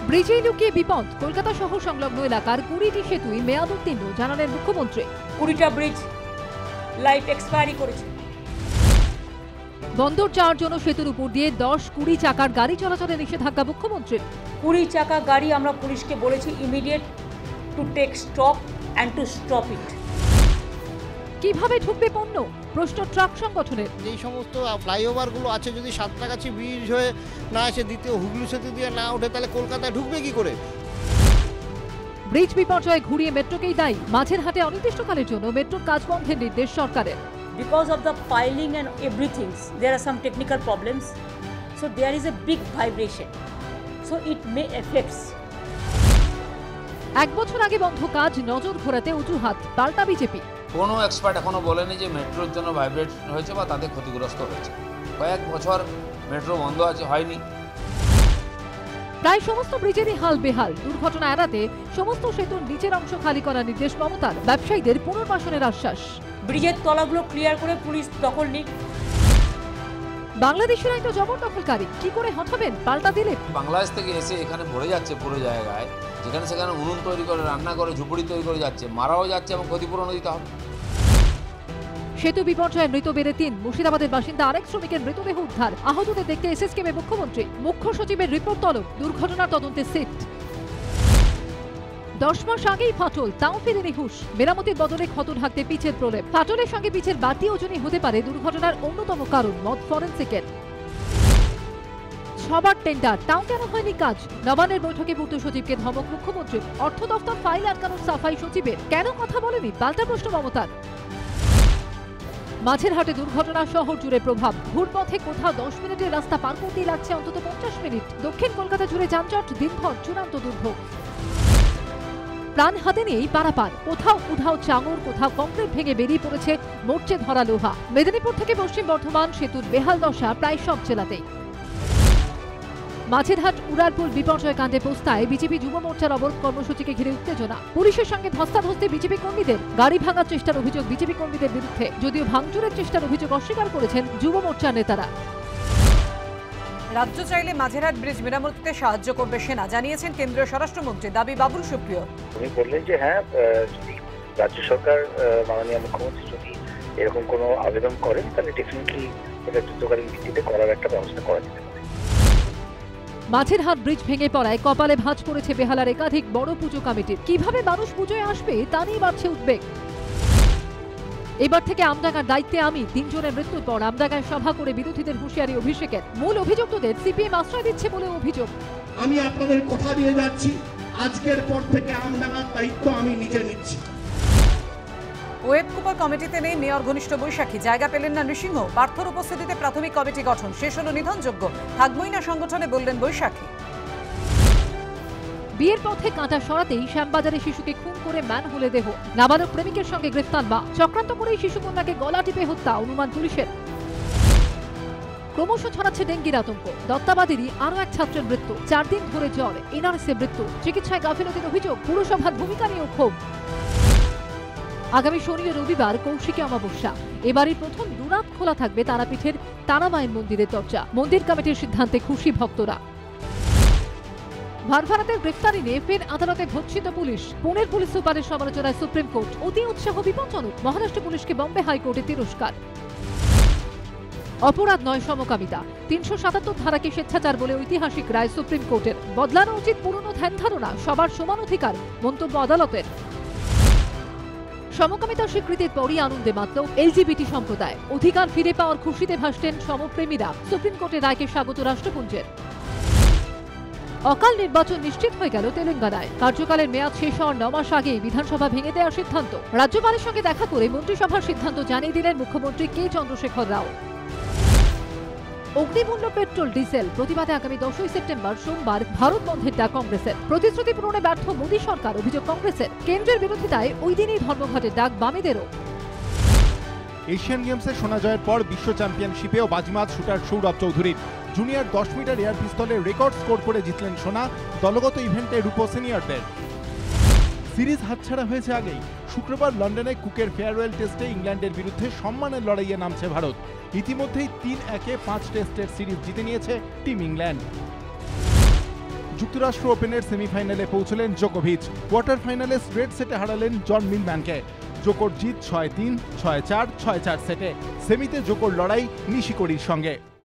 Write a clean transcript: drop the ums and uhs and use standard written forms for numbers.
ব্রিজে লুকিয়ে বিপদ, কলকাতা শহর সংলগ্ন এলাকার 20টি সেতুই মেয়াদ উত্তীর্ণ জানালেন মুখ্যমন্ত্রী। 20টা ব্রিজ লাইফ এক্সপায়ারি করেছে। বন্দর যাওয়ার জন্য সেতুর উপর দিয়ে 10-20 চাকার গাড়ি চলাচলে নিষেধাজ্ঞা মুখ্যমন্ত্রীর। 20 চাকা গাড়ি আমরা পুলিশকে বলেছি immediate to take stop and to stop it. কিভাবে ঢুকবে পণ্য, প্রশ্ন ট্রাক সংগঠনের। যেই সমস্ত ফ্লাইওভারগুলো আছে যদি সাঁতরাগাছি ব্রিজ হয়ে না এসে দ্বিতীয় হুগলি সেতু দিয়ে না ওঠে তাহলে কলকাতায় ঢুকবে কি করে? ব্রিজ বিপর্যয়ে ঘুরিয়ে মেট্রোকেই দায়ী, মাঝেরহাটে অনির্দিষ্টকালের জন্য মেট্রোর কাজ বন্ধের নির্দেশ সরকারের। Because of the piling and everything, there are some technical problems. So there is a big vibration. So it may affect. 1 বছর আগে বন্ধ কাজ নজর ঘোরাতে অজুহাত, পাল্টা বিজেপি। কোনো এক্সপার্ট এখনো বলেনি যে মেট্রোর জন্য ভাইব্রেট হয়েছে বা তাদের ক্ষতিগ্রস্ত হয়েছে। কয়েক বছর মেট্রো বন্ধ আছে, হয়নি। প্রায় সমস্ত ব্রিজেরই হাল বেহাল, দুর্ঘটনা এড়াতে সমস্ত সেতুর নিচের অংশ খালি করার নির্দেশ মমতার, ব্যবসায়ীদের পুনর্বাসনের আশ্বাস। ব্রিজের তলাগুলো ক্লিয়ার করে পুলিশ দখল নিক। বাংলাদেশের তো জবরদখলকারী, কি করে হঠাবেন পাল্টা দিলে? বাংলাদেশ থেকে এসে এখানে ভরে যাচ্ছে পুরো জায়গায়, যেখানে সেখানে উনুন তৈরি করে, রান্না করে, ঝুপড়ি তৈরি করে যাচ্ছে, মারাও যাচ্ছে এবং ক্ষতিপূরণ দিতে হবে। সেতু বিপর্যয়ে মৃত বেড়ে 3, মুর্শিদাবাদের বাসিন্দা আরেক শ্রমিকের মৃতদেহ উদ্ধার, আহতদের দেখতে এসএসকেমে মুখ্যমন্ত্রী, মুখ্য সচিবের রিপোর্ট তলব, দুর্ঘটনার তদন্তে সিট। 10 মাস আগেই ফাটল, তাও ফিরেনি হুঁশ, মেরামতির বদলে ক্ষত ঢাকতে পিচের প্রলেপ। ফাটলের সঙ্গে পিচের বাড়তি ওজনই হতে পারে দুর্ঘটনার অন্যতম কারণ, মত ফরেনসিকের। 6বার টেন্ডার, তাও কেন হয়নি কাজ? নবান্নের বৈঠকে পূর্ত সচিবকে ধমক মুখ্যমন্ত্রীর, অর্থ দফতর ফাইল আটকানোর সাফাই সচিবের, কেন কথা বলেনি পাল্টা প্রশ্ন মমতার। মাঝেরহাটে দুর্ঘটনা শহর জুড়ে প্রভাব, ঘুরপথে কোথাও 10 মিনিটের রাস্তা পার করতেই লাগছে অন্তত 50 মিনিট। দক্ষিণ কলকাতা জুড়ে যানজট, দিনভর চূড়ান্ত দুর্ভোগ। প্রাণ হাতে নিয়েই পারাপার, কোথাও উধাও চাঙর, কোথাও কংক্রিট ভেঙে বেরিয়ে পড়েছে মরচে ধরা লোহা। মেদিনীপুর থেকে পশ্চিম বর্ধমান সেতুর বেহাল দশা প্রায় সব জেলাতেই। মাঝেরহাট উড়ালপুল বিপর্যয় কাণ্ডে পোস্তায় বিজেপি যুব মোর্চার অবরোধ কর্মসূচিকে ঘিরে উত্তেজনা, পুলিশের সঙ্গে ধস্তাধস্তি বিজেপি কর্মীদের, গাড়ি ভাঙার চেষ্টার অভিযোগ বিজেপি কর্মীদের বিরুদ্ধে, যদিও ভাঙচুরের চেষ্টার অভিযোগ অস্বীকার করেছেন যুব মোর্চার নেতারা। রাজ্য চাইলে মাঝেরহাট ব্রিজ মেরামতিতে সাহায্য করবে সেনা, জানিয়েছেন কেন্দ্রীয় স্বরাষ্ট্রমন্ত্রী, দাবি বাবুল সুপ্রিয়। উনি বললেন যে হ্যাঁ, যদি রাজ্য সরকার মাননীয় মুখ্যমন্ত্রী যদি এরকম কোনো আবেদন করেন তাহলে ডেফিনেটলি এটা যুদ্ধকালীন ভিত্তিতে করার একটা ব্যবস্থা করা যেতে পারে। মাঝেরহাট ব্রিজ ভেঙে পড়ায় কপালে ভাঁজ পড়েছে বেহালার একাধিক বড় পুজো কমিটির, কিভাবে মানুষ পুজোয় আসবে তা নিয়ে বাড়ছে উদ্বেগ। এবার থেকে আমডাঙ্গার দায়িত্বে আমি, 3 জনের মৃত্যুর পর আমডাঙ্গায় সভা করে বিরোধীদের হুঁশিয়ারি অভিষেকের, মূল অভিযুক্তদের সিপিএম আশ্রয় দিচ্ছে বলে অভিযোগ। আমি আপনাদের কথা দিয়ে যাচ্ছি, আজকের পর থেকে আমডাঙ্গার দায়িত্ব আমি নিজে নিচ্ছি। ওয়েব কুপার কমিটিতে নেই মেয়র ঘনিষ্ঠ বৈশাখী, জায়গা পেলেন না নৃসিংহ, পার্থর উপস্থিতিতে প্রাথমিক কমিটি গঠন, শেষ হলো নিধনযোগ্য, থাকবই না সংগঠনে বললেন বৈশাখী। বিয়ের পথে কাঁটা সরাতেই শ্যামবাজারে শিশুকে খুন করে ম্যানহোলে দেহ, নাবালক প্রেমিকের সঙ্গে গ্রেফতার মা, চক্রান্ত করেই শিশুকন্যাকে গলা টিপে হত্যা, অনুমান পুলিশের। ক্রমশ ছড়াচ্ছে ডেঙ্গির আতঙ্ক, দত্তাবাদেরই আরও এক ছাত্রের মৃত্যু, 4 দিন ধরে জ্বর, এনআরএসে মৃত্যু, চিকিৎসায় গাফিলতির অভিযোগ, পুরসভার ভূমিকা নিয়েও ক্ষোভ। আগামী শনি ও রবিবার কৌশিকী অমাবস্যা, এবারের প্রথম দুরাত খোলা থাকবে তারাপীঠের তারামায়ের মন্দিরের দরজা, মন্দির কমিটির সিদ্ধান্তে খুশি ভক্তরা। ভারভারাতের গ্রেফতারি নিয়ে ফের আদালতে ভর্ৎসিত পুলিশ, পুনের পুলিশ সুপারের সমালোচনায় সুপ্রিম কোর্ট, অতি উৎসাহ বিপজ্জনক, মহারাষ্ট্র পুলিশকে বম্বে হাইকোর্টে তিরস্কার। অপরাধ নয় সমকামিতা, 377 ধারাকে স্বেচ্ছাচার বলে ঐতিহাসিক রায় সুপ্রিম কোর্টের, বদলানো উচিত পুরনো ধ্যান ধারণা, সবার সমান অধিকার, মন্তব্য আদালতের। সমকামিতার স্বীকৃতির পরই আনন্দে মাতল এলজিবিটি সম্প্রদায়, অধিকার ফিরে পাওয়ার খুশিতে ভাসতেন সমপ্রেমীরা, সুপ্রিম কোর্টের রায়কে স্বাগত রাষ্ট্রপুঞ্জের। অকাল নির্বাচন নিশ্চিত হয়ে গেল তেলেঙ্গানায়, কার্যকালের মেয়াদ শেষ হওয়ার 9 মাস আগেই বিধানসভা ভেঙে দেওয়ার সিদ্ধান্ত, রাজ্যপালের সঙ্গে দেখা করে মন্ত্রিসভার সিদ্ধান্ত জানিয়ে দিলেন মুখ্যমন্ত্রী কে চন্দ্রশেখর রাও। অগ্নিমূল্য পেট্রোল ডিজেল প্রতিবাদে আগামী 10ই সেপ্টেম্বর সোমবার ভারত বন্ধের ডাক কংগ্রেসের, প্রতিশ্রুতি পূরণে ব্যর্থ মোদী সরকার, অভিযোগ কংগ্রেসের, কেন্দ্রের বিরোধিতায় ওই দিনই ধর্মঘটের ডাক বামেদেরও। এশিয়ান গেমসে সোনা জয়ের পর বিশ্ব চ্যাম্পিয়নশিপেও বাজিমাত শুটার সৌরভ চৌধুরীর, জুনিয়র 10 মিটার এয়ার পিস্তলে রেকর্ড স্কোর করে জিতলেন সোনা, দলগত ইভেন্টে রূপো সিনিয়রদের। সিরিজ হাতছাড়া হয়েছে আগেই, শুক্রবার লন্ডনে কুকের ফেয়ারওয়েল টেস্টে ইংল্যান্ডের বিরুদ্ধে সম্মানের লড়াইয়ে নামছে ভারত, ইতিমধ্যেই 3-1-5 টেস্টের সিরিজ জিতে নিয়েছে টিম ইংল্যান্ড। যুক্তরাষ্ট্র ওপেনের সেমিফাইনালে পৌঁছলেন জোকোভিচ। কোয়ার্টার ফাইনালে স্ট্রেট সেটে হারালেন জন মিলম্যানকে। জোকোর জিত 6-3, 6-4, 6-4 সেটে। সেমিতে জোকোর লড়াই নিশিকোরির সঙ্গে।